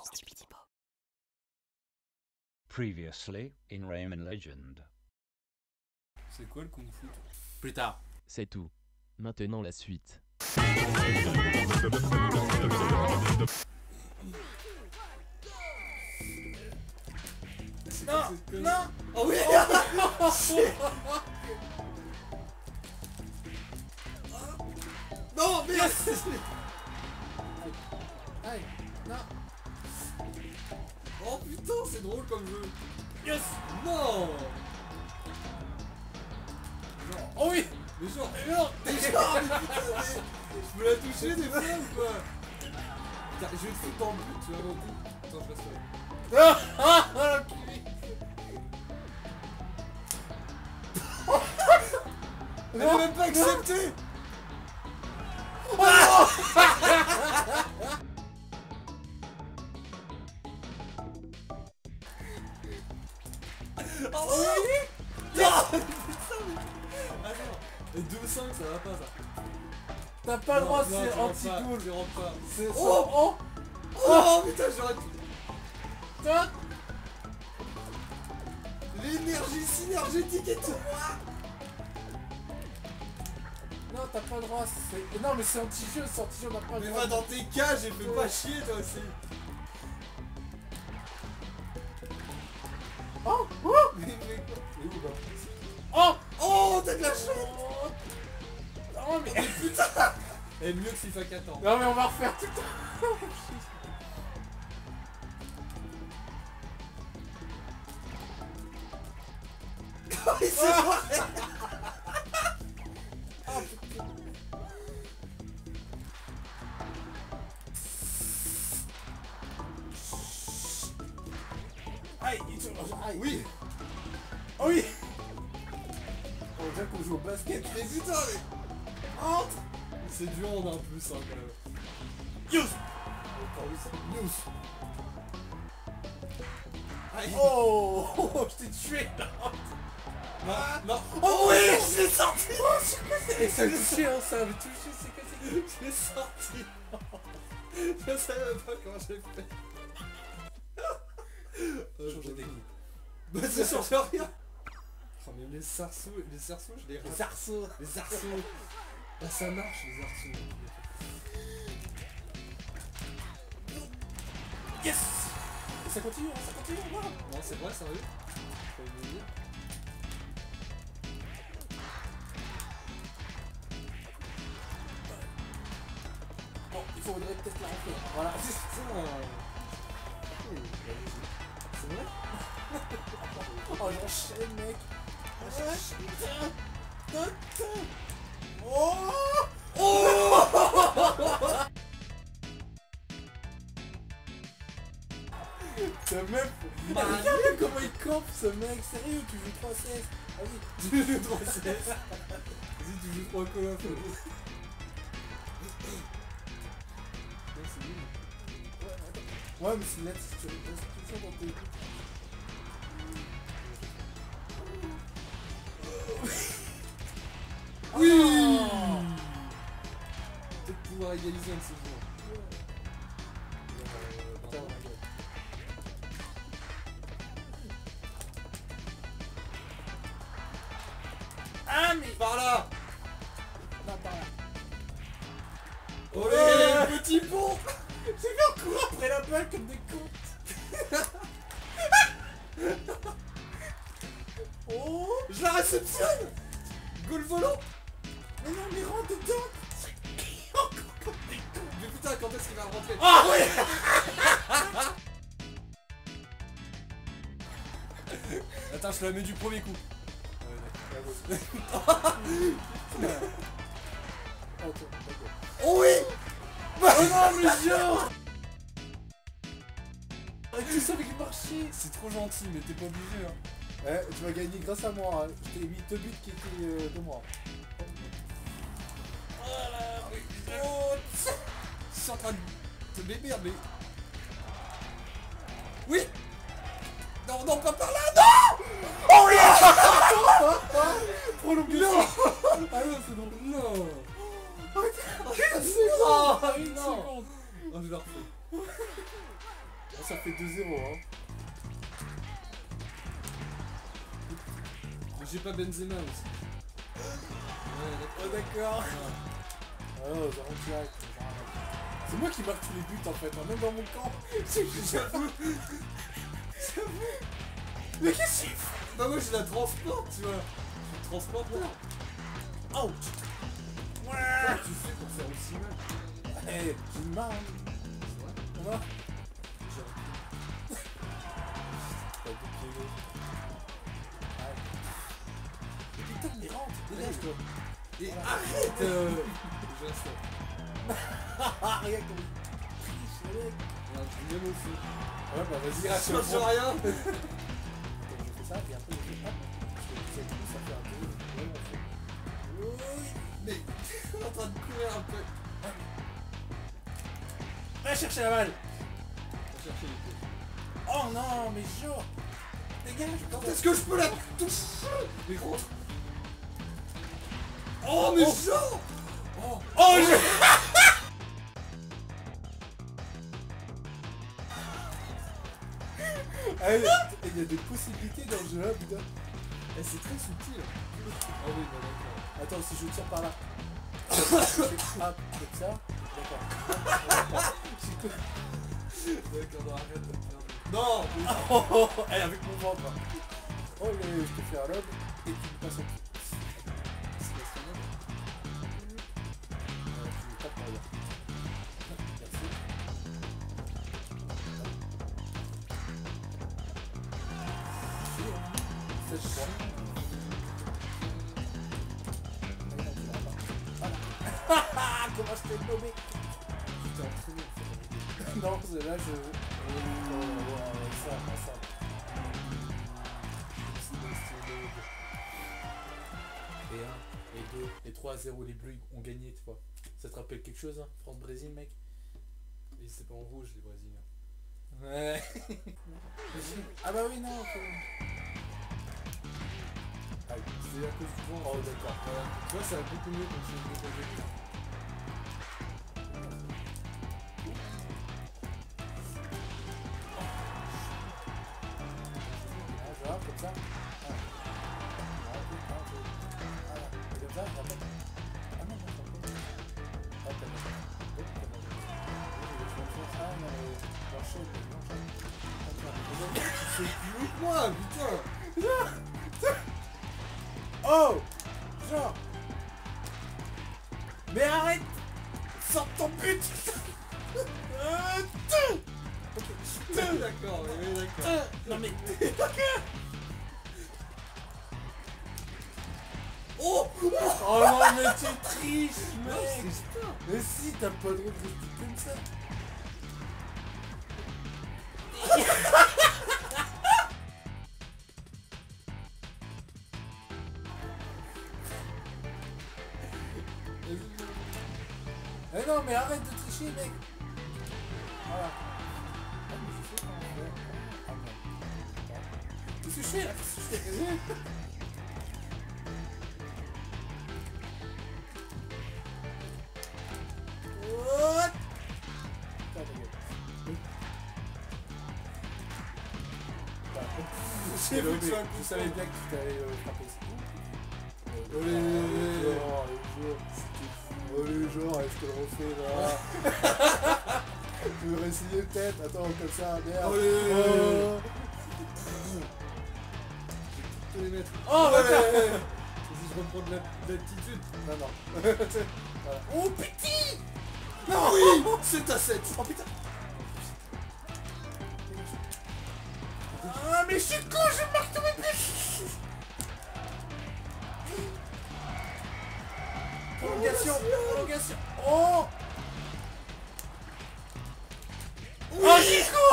Previously in Rayman Legend. C'est quoi le kung fu? Plus tard. C'est tout. Maintenant la suite. Non, non. Oh oui. Non, merde. Aïe, non. Oh putain, c'est drôle comme jeu. Yes. Non. Genre, oh oui. Mais genre, non. Déjà, mais putain, mais je me l'ai touché des fois ou quoi? Putain, je vais te foutre en but, tu vas mon coup. Attends, je reste là. Ah, elle a même pas accepté. Oh oui. Non. Attends, et 2-5 ça va pas ça. T'as pas le droit, c'est anti-cool. Je rentre pas. C'est Oh, oh, oh putain, j'aurais pu. Toi. L'énergie synergétique et tout. Non, t'as pas le droit, c'est... Non, mais c'est anti-jeu, on n'a pas le Mais droit. va dans tes cages et fais pas chier toi aussi. Oh, oh. Mais où là? Oh. Oh, t'as de la chance. Oh, mais... Putain. Elle est mieux que FIFA 4 ans. Non, mais on va refaire tout. Oui, c'est vrai. Aïe, aïe. Oui. Oh oui. On dirait qu'on joue au basket. Mais putain, mais... Entre. C'est du hand un peu ça quand même. Youth. News. Aïe. Oh, oh, je t'ai tué là. Non, non. Oh oui, je l'ai sorti. Oh, c'est quoi ça? Et ça a touché, hein, ça avait touché, c'est quoi ça? Je l'ai sorti. Je savais même pas comment j'ai fait. Changer des coups. Bah ça change rien. Oh mais les sarceaux, je les rate. Les arceaux. Les arceaux. Bah ça marche les arceaux. Yes. Et ça continue, hein, ça continue, wow. Non c'est vrai, sérieux. Faut me dire. Bon, il faudrait peut-être la refaire. Voilà. C'est vrai. Oh, j'enchaîne, mec. Putain. Putain. Oh. Oh. Ce mec, regarde comment il campe ce mec, sérieux, tu joues 3-16. Vas-y, Tu joues 3-16. Vas-y, tu joues 3 Call of. Non, c'est nul. ouais, mais c'est là, tu restes tout ça dans tes... Oui. Peut-être pouvoir égaliser un de ces jours. Ah, mais... Par là. Non, par là. Oh les petits ponts. J'ai fait courir après la balle comme des cons. Oh. Je la réceptionne. Goal volant. Mais non, mais rentre dedans. Encore comme des cons. Mais putain, quand est-ce qu'il va rentrer? Ah oui. Attends, je te la mets du premier coup. Oh oui. Oh non, mais genre. Tu savais qu'il marchait. C'est trop gentil, mais t'es pas obligé hein. Ouais, tu vas gagner grâce à moi. Hein. Je t'ai mis 2 buts qui étaient de moi. Oh, je suis en train de te bénir, mais... Oui. Non, non, pas par là, non. Oh oui. Prolongation. Ah non, c'est bon. Non. Une seconde. Oh, une Non. seconde. Oh, je la refais. Ça fait 2-0 hein. Mais j'ai pas Benzema aussi. Ouais, Oh d'accord. Oh, j'arrête direct. C'est moi qui marque tous les buts en fait, hein, même dans mon camp. J'avoue. Mais qu'est-ce qu'il fait? Bah moi je la transporte, tu vois. Je transporte là. Ouch. Comment tu fais pour faire aussi mal? Eh, j'ai une main. Hein. C'est vrai? Ça va? T'as deux pieds gauche. Ouais. Putain, mais rentre, dégage-toi. Et Voilà. arrête déjà ça. Ah, regarde comme il triche, le mec. Il y a un truc même aussi. Ouais, bah vas-y, Ça rachète change le rien. Attends, je fais ça, et après je fais hop. Parce que ça fait un peu. Ouais, on fait. Oui. Mais on est en train de courir un peu. Va chercher la balle. On va chercher les pieds. Oh non, mais genre. Dégage. Quand est-ce que je peux la toucher? Mais gros. Oh mais genre. Oh, oh je... Allez, il y a des possibilités dans le jeu là, putain. Eh, c'est très subtil. Ah oui, bah d'accord. Attends, si je tire par là. Je fais hop, comme ça. D'accord. D'accord, non, arrête de me faire. Non. Oh, oh, oh, allez, avec mon ventre. Oh, je te fais un lob et tu me passes au pied. C'est la finale. Tu me tapes par là. Merci. C'est bon. Comment je t'ai nommé? T'es entraîné, Non, c'est là je... ça. Et 1, et 2, et 3-0, les Bleus ont gagné, tu vois. Ça te rappelle quelque chose, hein? France-Brésil, mec? Et c'est pas en rouge les Brésiliens. Ouais. Ah bah oui, non. Ah, C'est à cause du vent. oh d'accord. Voilà. Tu vois, ça va beaucoup mieux quand je fais le Genre, comme ça. Ah. Comme ça, j'appelle. Ah non, non, non. Ah, t'as pas. Ah non, j'enchaîne. C'est plus haut que moi, putain. Oh! Genre! Mais arrête! Sors ton but! D'accord, oui, d'accord. Non mais... Oh! Oh non mais tu triches, Non, mec! c'est ça. Mais si, t'as pas le droit de rester comme ça! Eh non mais arrête de tricher, mec! Voilà. Ah mais je sais comment faire. Ah non. Qu'est-ce que je fais là? Qu'est-ce que je fais? What? J'ai vu que tu as un coup, Je savais bien que tu t'allais frapper ça. Olé. Oh les jours, je te le refais là. Tu veux réessayer peut-être? Attends, comme ça, merde. Olé. Oh. Je vais les mettre. Oh, ouais. d'accord. Si je reprends de l'altitude. Non, non. Voilà. Oh putain! Non, oui, c'est à 7. Oh putain! Ah mais je suis con, je marque tous mes buts! Prolongation! Prolongation! Oh! Oh j'ai con!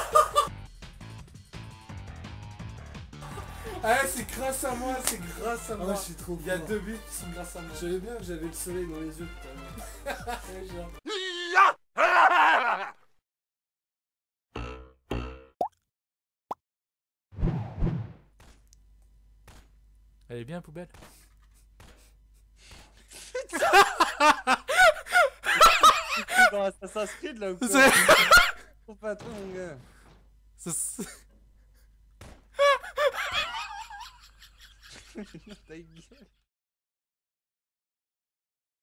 Ah c'est grâce à moi, c'est grâce à Ah, moi. je suis trop Il y a fort. 2 buts qui sont grâce à moi. Je savais bien que j'avais le soleil dans les yeux tout à l'heure. Ouais, genre. Elle est bien, poubelle. Dans Assassin's Creed là ou quoi? C'est- Ton patron, mon gars. Ta gueule.